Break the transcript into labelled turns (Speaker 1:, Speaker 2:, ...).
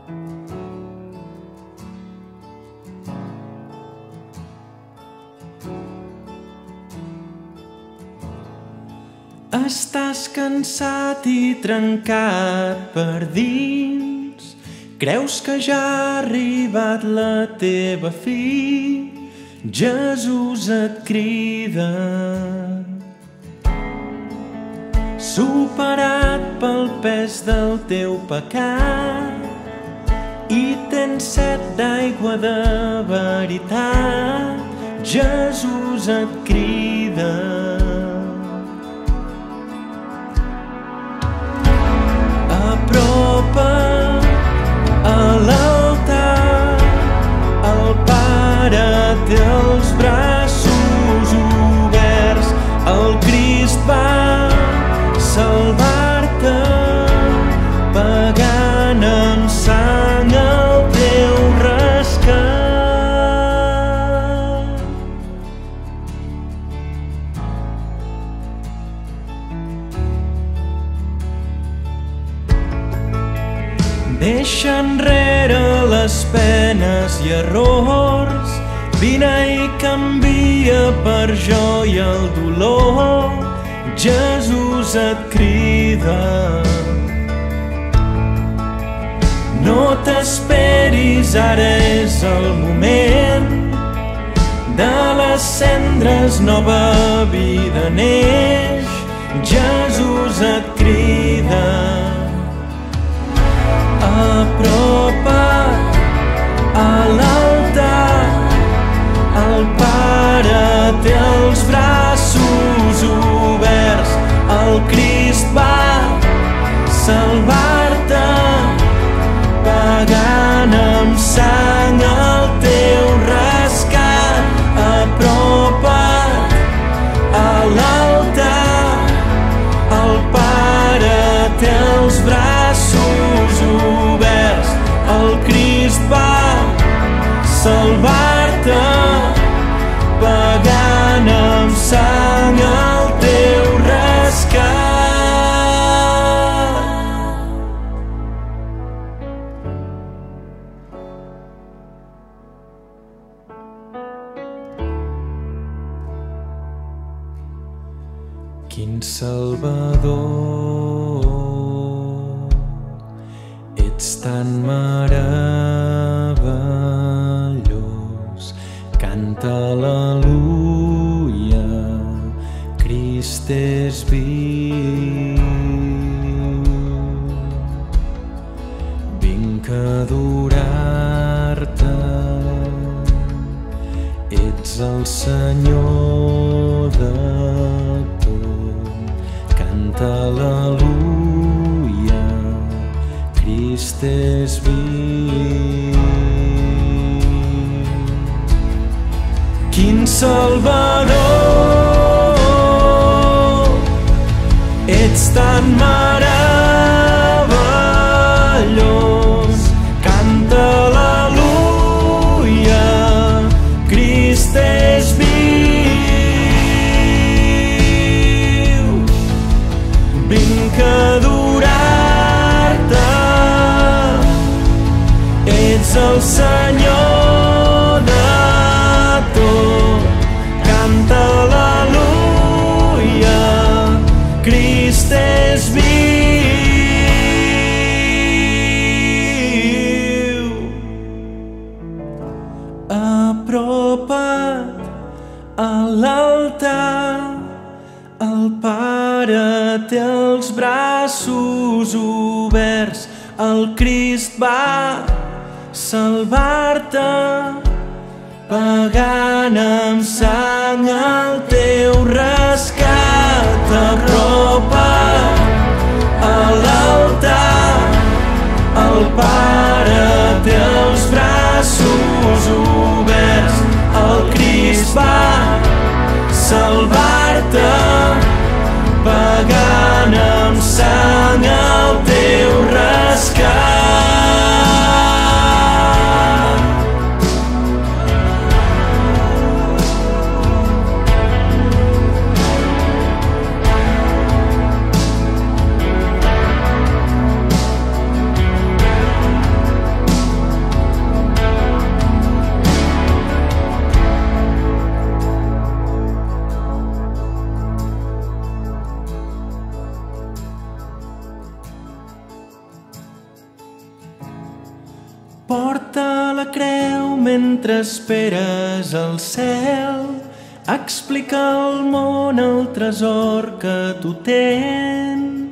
Speaker 1: Estàs cansat i trencat per dins, creus que ja ha arribat la teva fi, Jesús et crida. Superat pel pes del teu pecat i tens set d'aigua de veritat, Jesús et crida. Apropa't a l'altar, el Pare té els braços oberts, el Crist va salvar-te, pagant amb sang el teu rescat. Deixa enrere les penes i errors, vine i canvia per joia el dolor, Jesús et crida. No t'esperis, ara és el moment, de les cendres nova vida neix, Jesús et crida. Apropa't a l'altar, el Pare té els braços oberts, el Crist va salvar-te, pagant amb sang el teu rescat. Apropa't a l'altar, el Pare té els braços oberts, el Crist va salvar-te, pagant amb sang el teu rescat. Quin Salvador, ets tan meravellós, canta al·leluia, Crist és viu. Vinc a adorar-te, ets el Senyor de tot, canta al·leluia, Crist és viu. Quin Salvador, ets tan meravellós, canta al·leluia, Crist és viu. Vinc a adorar-te, ets el Senyor de tot, canta al·leluia, Crist és viu. Apropa't a l'altar, el Pare té els braços oberts, el Crist va salvar-te, pagant amb sang el teu rescat. Apropa't a l'altar, el Pare té els braços oberts, el Crist va salvar-te, pagant amb sang el teu rescat. mentre esperes al cel, explica al món el tresor que tu tens.